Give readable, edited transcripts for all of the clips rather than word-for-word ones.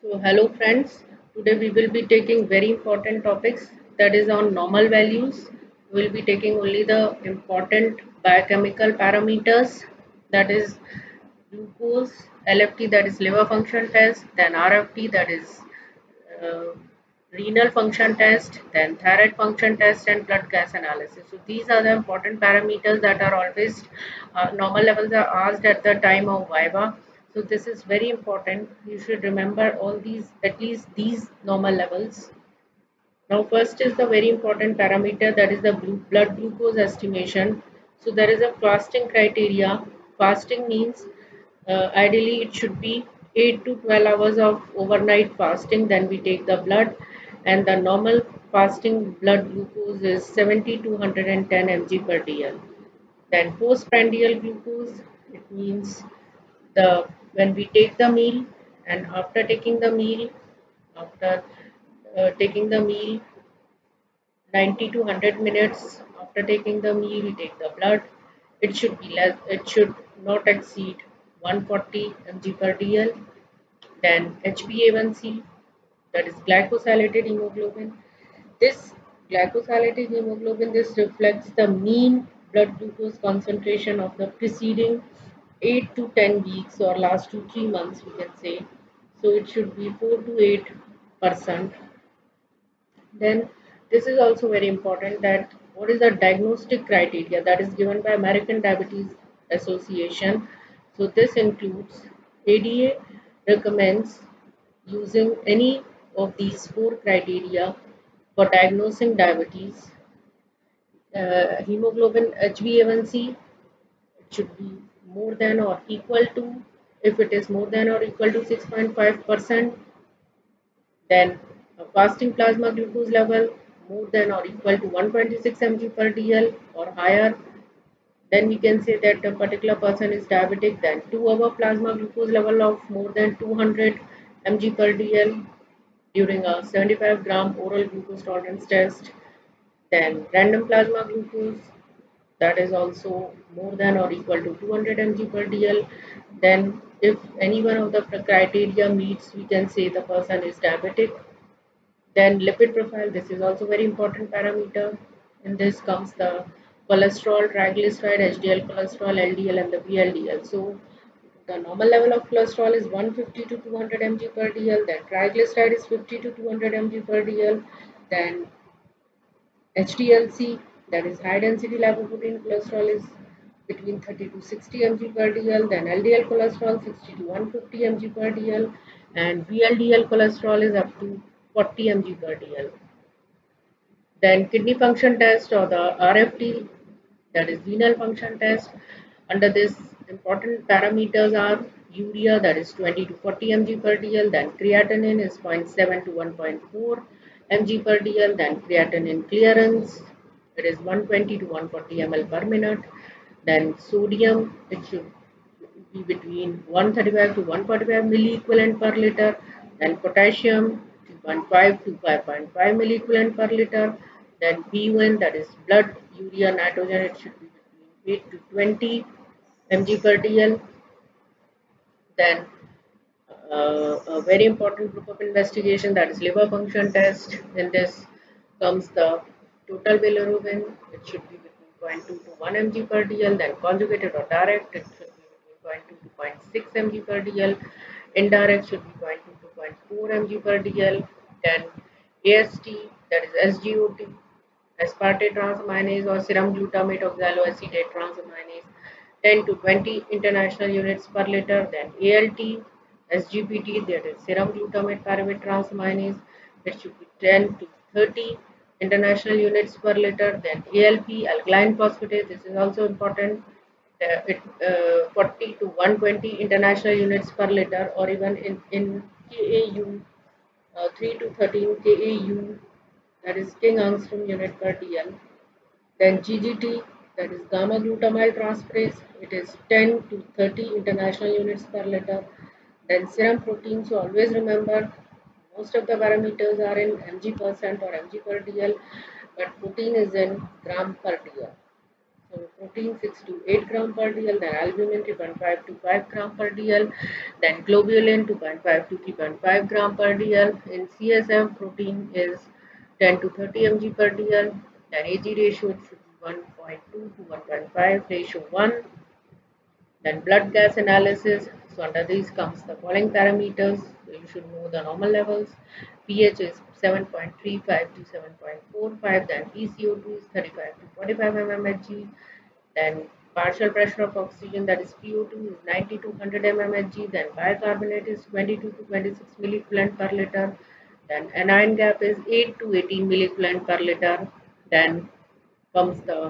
So, hello friends. Today we will be taking very important topics that is on normal values. We will be taking only the important biochemical parameters, that is glucose, LFT, that is liver function test, then RFT, that is uh, renal function test, then thyroid function test, and blood gas analysis. So these are the important parameters that are always normal levels are asked at the time of Viva. So this is very important. You should remember all these, at least these normal levels. Now first is the very important parameter, that is the blood glucose estimation. So there is a fasting criteria. Fasting means ideally it should be 8 to 12 hours of overnight fasting, then we take the blood, and the normal fasting blood glucose is 70 to 110 mg per dl. Then postprandial glucose, it means the when we take the meal, and after taking the meal, after taking the meal 90 to 100 minutes after taking the meal, we take the blood. It should be less, it should not exceed 140 mg per dl. Then HbA1c, that is glycosylated hemoglobin. This glycosylated hemoglobin, this reflects the mean blood glucose concentration of the preceding 8 to 10 weeks or last 2 3 months, we can say. So it should be 4 to 8%. Then this is also very important, that what is the diagnostic criteria that is given by American Diabetes Association. So this includes ADA recommends using any of these four criteria for diagnosing diabetes. Hemoglobin HbA1c, it should be more than or equal to, if it is more than or equal to 6.5%, then a fasting plasma glucose level more than or equal to 126 mg per dl or higher, then we can say that a particular person is diabetic. Then 2-hour plasma glucose level of more than 200 mg per dl during a 75-gram oral glucose tolerance test. Then random plasma glucose, that is also more than or equal to 200 mg per dl. Then if any one of the criteria meets, we can say the person is diabetic. Then lipid profile, this is also very important parameter. In this comes the cholesterol, triglyceride, HDL cholesterol, LDL, and the VLDL. So the normal level of cholesterol is 150 to 200 mg per dl. Then triglyceride is 50 to 200 mg per dl. Then HDLC, that is high density lipoprotein cholesterol, is between 30 to 60 mg per dl. Then LDL cholesterol 60 to 150 mg per dl, and VLDL cholesterol is up to 40 mg per dl. Then kidney function test or the RFT, that is renal function test. Under this, important parameters are urea, that is 20 to 40 mg per dl. Then creatinine is zero point 0.7 to 1.4 mg per dl. Then creatinine clearance, it is 120 to 140 ml per minute. Then sodium, it should be between 135 to 145 milliequivalent per liter. Then potassium 2.5 to 5.5 milliequivalent per liter. Then BUN, that is blood urea nitrogen, it should be between 8 to 20 mg per dl. Then a very important group of investigation, that is liver function test. In this comes the total bilirubin, it should be between zero point 0.2 to 1 mg per dl. Then conjugated or direct, it should be between zero point 0.2 to zero point 0.6 mg per dl. Indirect should be 0.2 to 0.4 mg per dl. Then AST, that is SGOT, aspartate transaminase or serum glutamate oxaloacetate transaminase, 10 to 20 international units per liter. Then ALT, SGPT, that is serum glutamate pyruvate transaminase, it should be 10 to 30 international units per liter. Then ALP, alkaline phosphatase, this is also important. 40 to 120 international units per liter, or even in KAU, 3 to 13 KAU, that is King Angstrom unit per dl. Then GGT, that is gamma glutamyl transferase, it is 10 to 30 international units per liter. Then serum protein, so always remember most of the parameters are in mg percent or mg per dl, but protein is in gram per dl. So protein 6 to 8 gram per dl, then albumin 3.5 to 5 gram per dl, then globulin 2.5 to 3.5 gram per dl. In CSF, protein is 10 to 30 mg per dl, then AG ratio should be 1.2 to 1.5 ratio 1. Then blood gas analysis. So under these comes the following parameters. So you should know the normal levels. pH is 7.35 to 7.45. Then PCO2 is 35 to 45 mmHg. Then partial pressure of oxygen, that is PO2, is 90 to 100 mmHg. Then bicarbonate is 22 to 26 milliequivalent per liter. Then anion gap is 8 to 18 milliequivalent per liter. Then comes the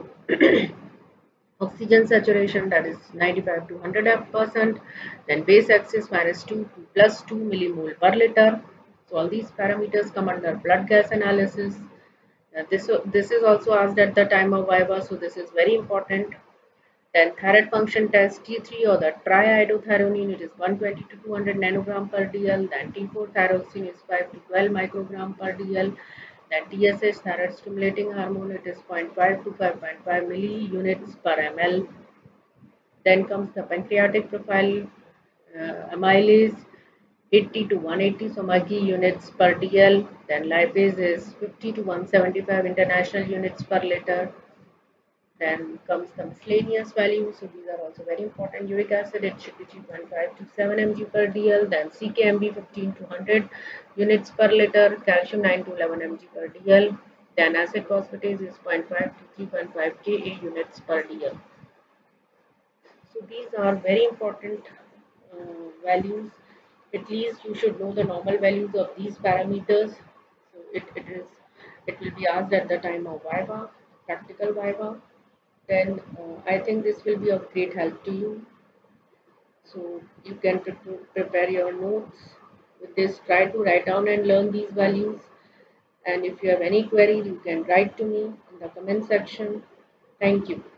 oxygen saturation, that is 95 to 100%. Then base axis -2 to +2 millimole per liter. So all these parameters come under blood gas analysis. This is also asked at the time of viva, so this is very important. Then thyroid function test T3 or the triiodothyronine, it is 120 to 200 nanogram per dl. Then T4 thyroxine is 5 to 12 microgram per dl. Then TSH, thyroid stimulating hormone, it is 0.5 to 5.5 milliunits per ml. Then comes the pancreatic profile, amylase 80 to 180 Somagi units per dl. Then lipase is 50 to 175 international units per liter. Then comes the miscellaneous values. So these are also very important. Uric acid, it should be 3.5 to 7 mg per dl. Then CKMB 15 to 100 units per liter. Calcium 9 to 11 mg per dl. Then acid phosphatase is 0.5 to 3.5 Ka units per dl. So these are very important values. At least you should know the normal values of these parameters. So it will be asked at the time of viva, practical viva. Then I think this will be of great help to you. So you can prepare your notes with this. Try to write down and learn these values. And if you have any queries, you can write to me in the comment section. Thank you.